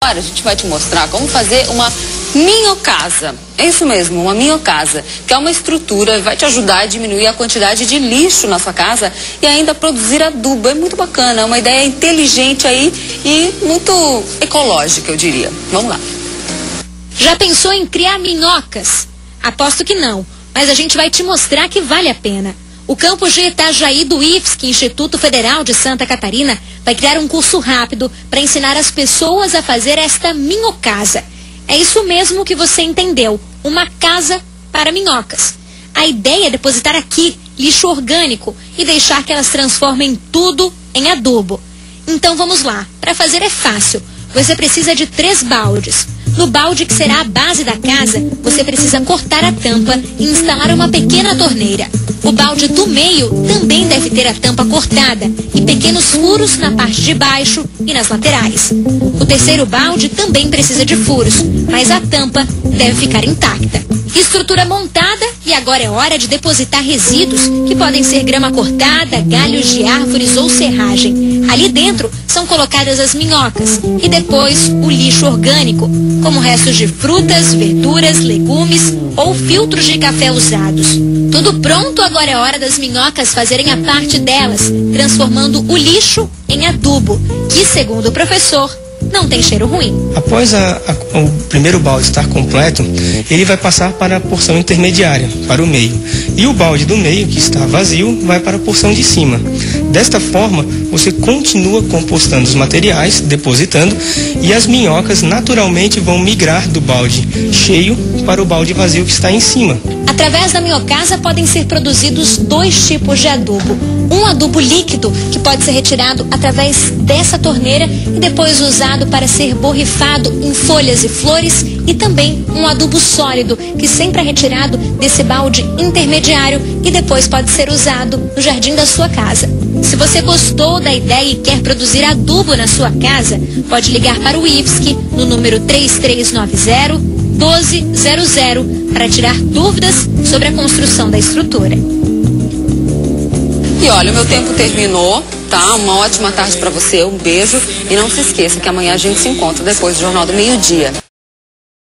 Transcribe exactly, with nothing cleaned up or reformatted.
Agora a gente vai te mostrar como fazer uma minhocasa. É isso mesmo, uma minhocasa, que é uma estrutura que vai te ajudar a diminuir a quantidade de lixo na sua casa e ainda produzir adubo. É muito bacana, é uma ideia inteligente aí e muito ecológica, eu diria. Vamos lá. Já pensou em criar minhocas? Aposto que não, mas a gente vai te mostrar que vale a pena. O campus de Itajaí do I F S C, Instituto Federal de Santa Catarina, vai criar um curso rápido para ensinar as pessoas a fazer esta minhocasa. É isso mesmo que você entendeu, uma casa para minhocas. A ideia é depositar aqui lixo orgânico e deixar que elas transformem tudo em adubo. Então vamos lá, para fazer é fácil. Você precisa de três baldes. No balde que será a base da casa, você precisa cortar a tampa e instalar uma pequena torneira. O balde do meio também deve ter a tampa cortada e pequenos furos na parte de baixo e nas laterais. O terceiro balde também precisa de furos, mas a tampa deve ficar intacta. Estrutura montada e agora é hora de depositar resíduos, que podem ser grama cortada, galhos de árvores ou serragem. Ali dentro são colocadas as minhocas e depois o lixo orgânico, como restos de frutas, verduras, legumes ou filtros de café usados. Tudo pronto, agora é hora das minhocas fazerem a parte delas, transformando o lixo em adubo, que, segundo o professor, não tem cheiro ruim. Após a, a, o primeiro balde estar completo, ele vai passar para a porção intermediária, para o meio. E o balde do meio, que está vazio, vai para a porção de cima. Desta forma, você continua compostando os materiais, depositando, e as minhocas naturalmente vão migrar do balde cheio para o balde vazio que está em cima. Através da minhocasa podem ser produzidos dois tipos de adubo. Um adubo líquido, que pode ser retirado através dessa torneira e depois usado para ser borrifado em folhas e flores, e também um adubo sólido, que sempre é retirado desse balde intermediário e depois pode ser usado no jardim da sua casa. Se você gostou da ideia e quer produzir adubo na sua casa, pode ligar para o I F S C no número três três nove zero, um dois zero zero para tirar dúvidas sobre a construção da estrutura. E olha, o meu tempo terminou, tá? Uma ótima tarde para você, um beijo e não se esqueça que amanhã a gente se encontra depois do Jornal do Meio-Dia.